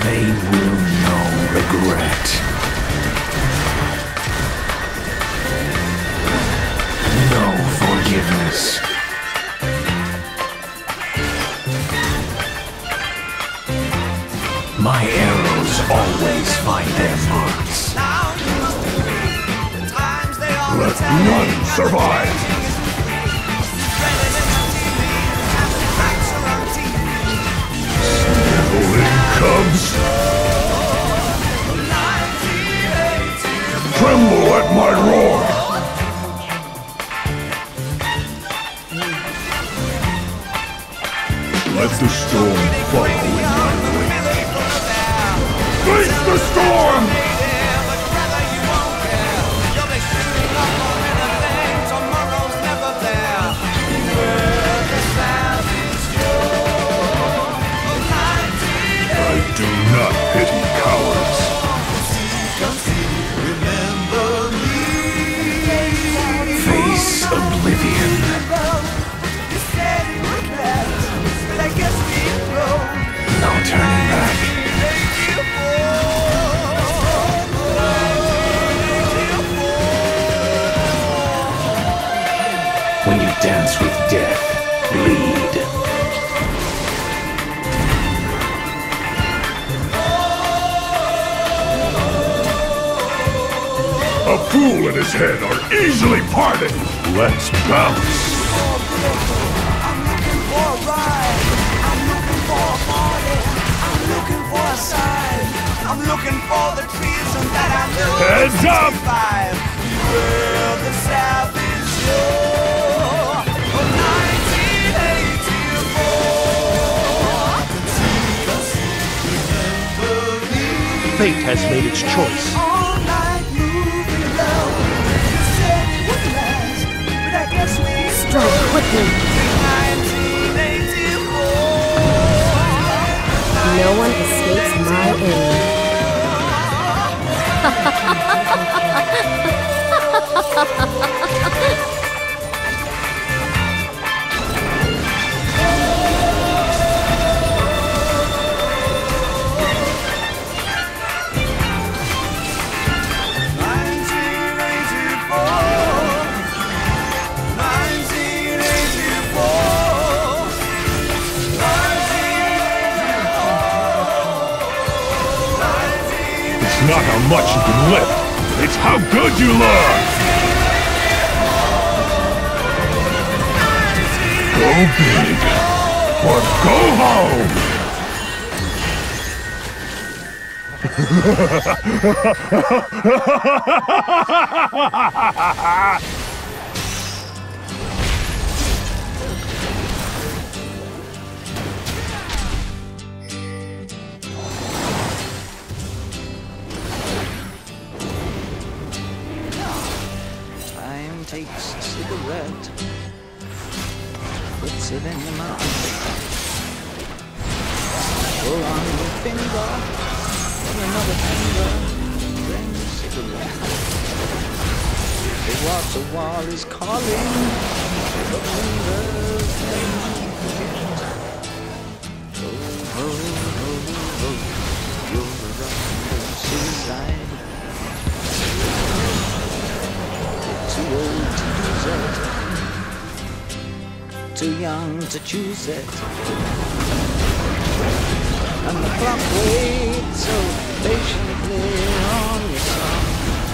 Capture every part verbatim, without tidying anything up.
They will know regret. No forgiveness. My arrows always find their marks. Let none survive! Sniveling cubs! Tremble at my roar! Let the storm follow in my wake. Face the storm! I do not pity cowards. Face oblivion. No turning back. When you dance with death, bleed. A fool and his head are easily parted. Let's bounce. I'm looking for a ride. I'm looking for a party. I'm looking for a sign. I'm looking for the treason that I knew. Heads up! Beware the savage show of nineteen eighty-four. Fate has made its choice. All night moving low. You said it would last, but I guess we Strike quickly. nineteen eighty-four. No one escapes my aim. It's not how much you can lift, it's how good you look! Go big, or go home! Time takes a cigarette, puts it in your mouth. Pull on your finger, and another finger, then a cigarette. The water wall is calling, but fingers can forget. Oh, oh, oh, oh, you're a rough suicide. Too old to use it, too young to choose it, and the clock waits so patiently on your song.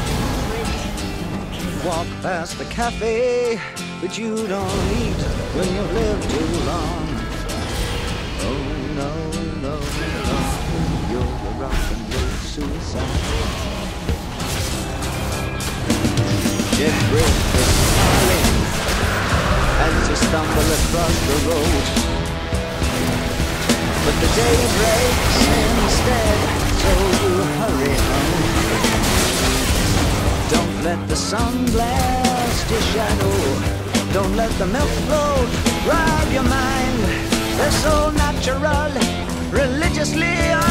Walk past the cafe, but you don't eat when you've lived too long. Oh no, no, no, you're a rock and roll suicide. Jet break the smiling as you stumble across the road. But the day breaks instead, so you hurry home. Don't let the sun blast your shadow. Don't let the milk float rob your mind. They're so natural, religiously